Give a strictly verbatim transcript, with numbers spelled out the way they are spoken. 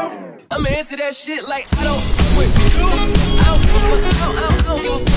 I'ma answer that shit like I don't with you. I don't give a fuck. I don't, I don't, I don't give a fuck.